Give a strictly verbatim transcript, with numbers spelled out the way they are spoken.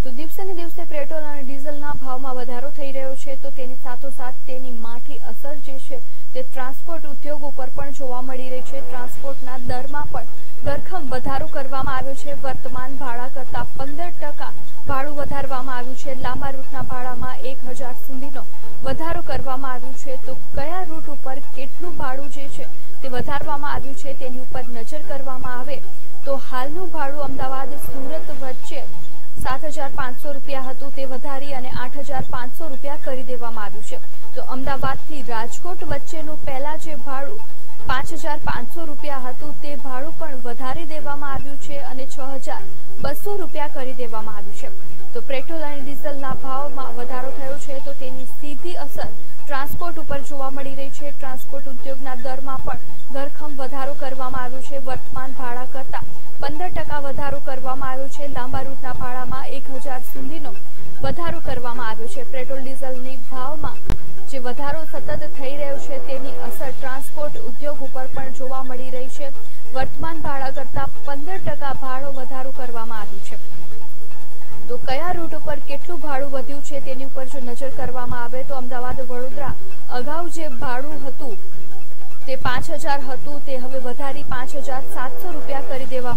તો દિવસે ને દિવસે પેટ્રોલ અને ડીઝલના ભાવમાં વધારો થઈ રહ્યો છે, તો તેની સાથોસાથ તેની માઠી અસર જે છે તે ટ્રાન્સપોર્ટ ઉદ્યોગ ઉપર પણ જોવા મળી રહી છે। ટ્રાન્સપોર્ટના દરમાં પણ ધરખમ વધારો કરવામાં આવ્યો છે। વર્તમાન ભાડા કરતા પંદર ટકા ભાડું વધારવામાં આવ્યું છે। લાંબા રૂટના ભાડામાં એક હજાર સુધીનો વધારો કરવામાં આવ્યું છે। તો કયા રૂટ ઉપર કેટલું ભાડું જે છે તે વધારવામાં આવ્યું છે તેની ઉપર નજર કરવામાં આવે તો હાલનું ભાડું અમદાવાદ સુરત વચ્ચે સાત હજાર પાંચસો રૂપિયા હતું, તે વધારી અને આઠ હજાર પાંચસો રૂપિયા કરી દેવામાં આવ્યું છે। તો અમદાવાદથી રાજકોટ વચ્ચેનું પહેલા જે ભાડું પાંચ હજાર પાંચસો રૂપિયા હતું તે ભાડું પણ વધારી દેવામાં આવ્યું છે અને છ હજાર બસો રૂપિયા કરી દેવામાં આવ્યું છે। તો પેટ્રોલ અને ડીઝલના ભાવમાં વધારો થયો છે, તો તેની સીધી અસર ટ્રાન્સપોર્ટ ઉપર જોવા મળી રહી છે। ટ્રાન્સપોર્ટ ઉદ્યોગના દરમાં પણ ધરખમ વધારો કરવામાં આવ્યો છે। વર્તમાન ભાડા કરતા પંદર ટકા વધારો કરવામાં આવ્યો છે। લાંબા રૂટના ભાડામાં એક હજાર સુધીનો વધારો કરવામાં આવ્યો છે। પેટ્રોલ ડીઝલની ભાવમાં જે વધારો સતત થઈ રહ્યો છે તેની અસર ટ્રાન્સપોર્ટ ઉદ્યોગ ઉપર પણ જોવા મળી રહી છે। વર્તમાન ભાડા કરતા પંદર ટકા ભાડો વધારો કરવામાં આવ્યો છે। તો કયા રૂટ ઉપર કેટલું ભાડું વધ્યું છે તેની ઉપર જો નજર કરવામાં આવે તો અમદાવાદ વડોદરા અગાઉ જે ભાડું હતું તે પાંચ હજાર હતું તે હવે વધારી પાંચ હજાર સાતસો રૂપિયા કરી દેવામાં